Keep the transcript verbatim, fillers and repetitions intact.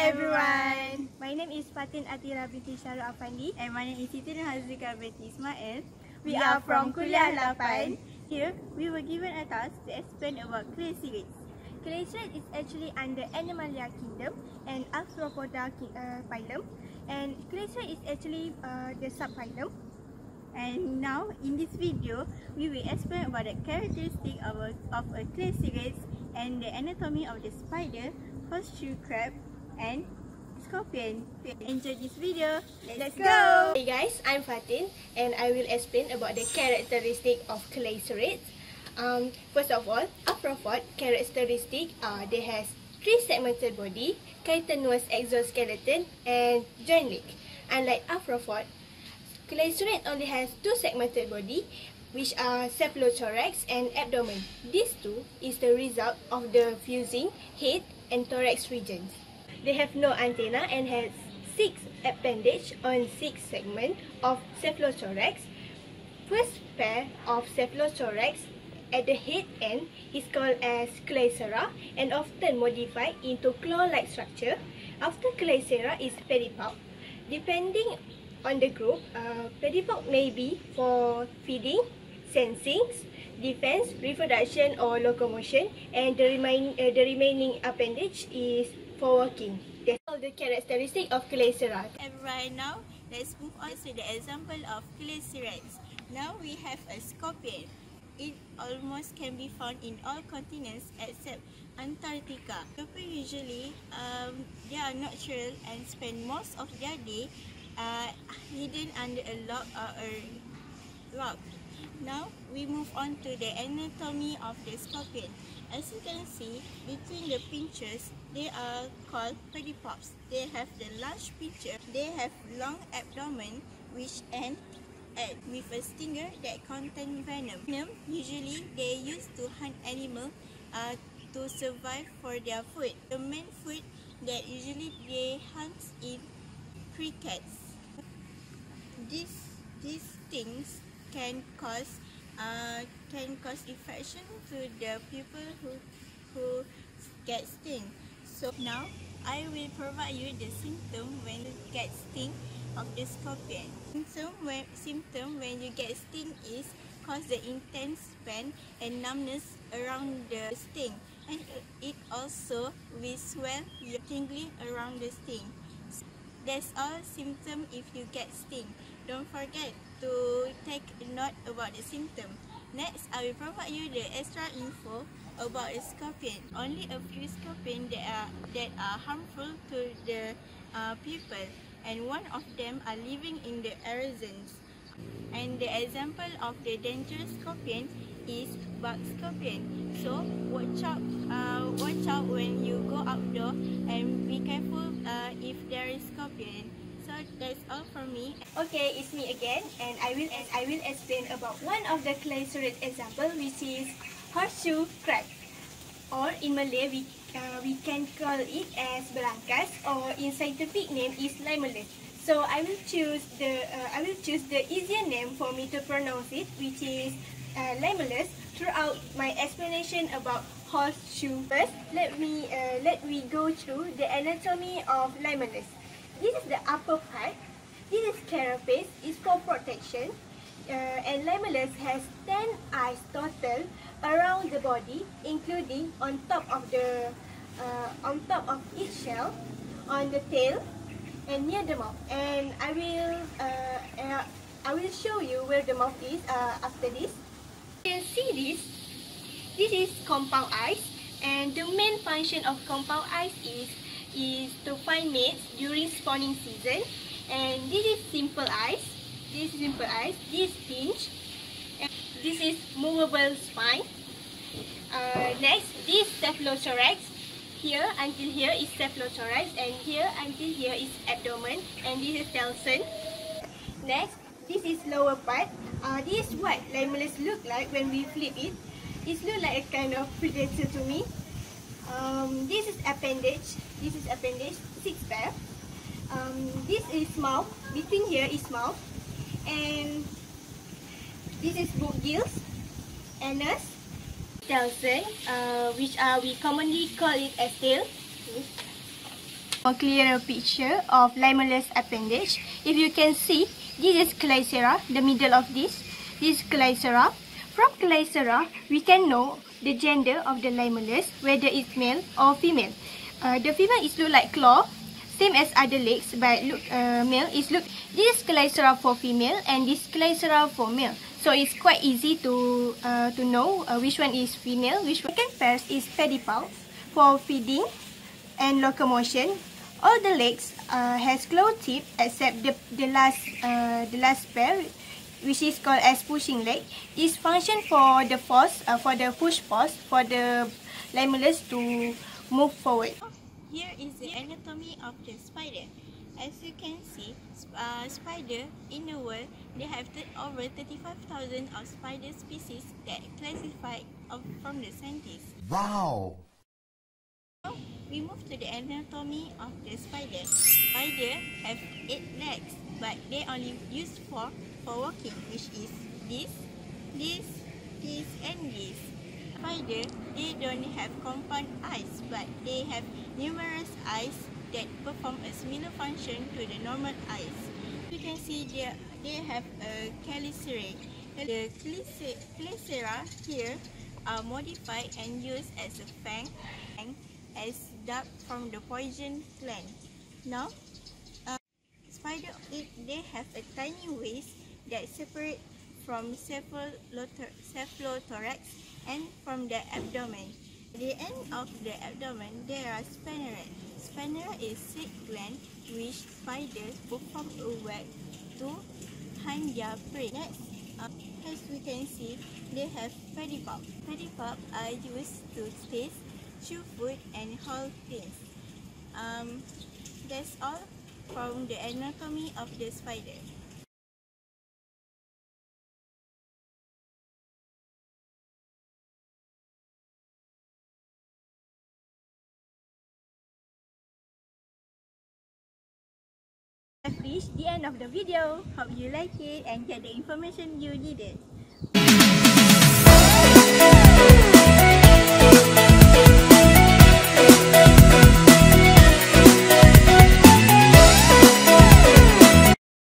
everyone. My name is Fatin Atira binti Syarul Afandi. And my name is Siti Hazrika binti Ismail. We, we are from Kuliah lapan. Here, we were given a task to explain about Chelicerates. Chelicerates is actually under Animalia kingdom and Arthropoda uh, phylum. And Chelicerates is actually uh, the subphylum. And now, in this video, we will explain about the characteristic of a, of a Chelicerates and the anatomy of the spider, horseshoe crab, and scorpion. Enjoy this video. Let's, Let's go. go! Hey guys, I'm Fatin and I will explain about the characteristic of Chelicerates. Um, first of all, arthropod characteristic uh, they has three segmented body, chitinous exoskeleton, and joint leg. Unlike arthropod, Chelicerates only has two segmented body, which are cephalothorax and abdomen. These two is the result of the fusing head and thorax regions. They have no antenna and has six appendage on six segments of cephalothorax. First pair of cephalothorax at the head end is called as Chelicera and often modified into claw-like structure. After Chelicera is pedipalp. Depending on the group, uh, pedipalp may be for feeding, sensing, defense, reproduction, or locomotion, and the, remain, uh, the remaining appendage is for walking. That's all the characteristic of Chelicerates. Everyone, now let's move on to the example of Chelicerates. Now we have a scorpion. It almost can be found in all continents except Antarctica. Scorpions usually um, they are natural and spend most of their day uh, hidden under a log or a rock. Now we move on to the anatomy of the scorpion. As you can see, between the pinchers, they are called pedipalps. They have the large pincher. They have long abdomen which end at with a stinger that contains venom. Venom usually they use to hunt animals uh, to survive for their food. The main food that usually they hunt is crickets. These these things can cause uh, can cause infection to the people who who get sting. So now I will provide you the symptom when you get sting of the scorpion. Symptom when symptom when you get sting is cause the intense pain and numbness around the sting, and it also will swell your tingling around the sting. That's all symptom if you get sting. Don't forget to take note about the symptom. Next, I will provide you the extra info about the scorpion. Only a few scorpions that are that are harmful to the uh, people, and one of them are living in the Amazons. And the example of the dangerous scorpion is bug scorpion. So watch out, uh, watch out when you go outdoor, and be careful uh, if there is scorpion. So that's all from me. Okay, it's me again, and I will and I will explain about one of the Chelicerates example, which is horseshoe crab, or in Malay we uh, we can call it as belangkas, or in scientific name is limulus. So I will choose the uh, I will choose the easier name for me to pronounce it, which is uh, limulus. Throughout my explanation about horseshoe, first let me uh, let me go through the anatomy of limulus. This is the upper part. This is carapace, is for protection, uh, and limulus has ten eyes total around the body, including on top of the uh, on top of each shell, on the tail, and near the mouth. And I will uh, uh, I will show you where the mouth is uh, after this. You can see this. This is compound eyes, and the main function of compound eyes is is to find mates during spawning season. And this is simple eyes. This is simple eyes. This pinch. And this is movable spine. Uh, next, this cephalothorax. Here until here is cephalothorax, and here until here is abdomen, and this is telson. Next, this is lower part. Uh, this is what limulus look like when we flip it. It looks like a kind of predator to me. Um, this is appendage. This is appendage, six pair. Um, this is mouth. Between here is mouth, and this is book gills, anus, telson, uh, which uh, we commonly call it as tail. A clearer picture of limulus appendage. If you can see, this is Chelicera, the middle of this. This is Chelicera. From Chelicera, we can know the gender of the limulus, whether it's male or female. Uh, the female is look like claw, same as other legs, but look uh, male is look. This is Chelicera for female and this Chelicera for male. So it's quite easy to uh, to know uh, which one is female, which one. Second pair is pedipalp for feeding and locomotion. All the legs uh, has claw tip except the the last uh, the last pair, which is called as pushing leg. Is function for the force uh, for the push force for the limulus to move forward. Here is the anatomy of the spider. As you can see, uh, spider in the world, they have over thirty-five thousand of spider species that classified of, from the scientists. Wow! Now, we move to the anatomy of the spider. Spider have eight legs, but they only use four for walking, which is this, this, this, and this. Spider, they don't have compound eyes, but they have numerous eyes that perform a similar function to the normal eyes. You can see they, they have a chelicerate. The chelicera here are modified and used as a fang, as duct from the poison gland. Now, uh, spider, it, they have a tiny waist that separate from cephalothorax and from the abdomen. At the end of the abdomen, there are spinnerets. Spinneret is silk gland which spiders perform a web to hunt their prey. Next, uh, as we can see, they have pedipalp. Pedipalp are used to taste, chew food, and hold things. Um, that's all from the anatomy of the spider. I've reached the end of the video. Hope you like it and get the information you needed.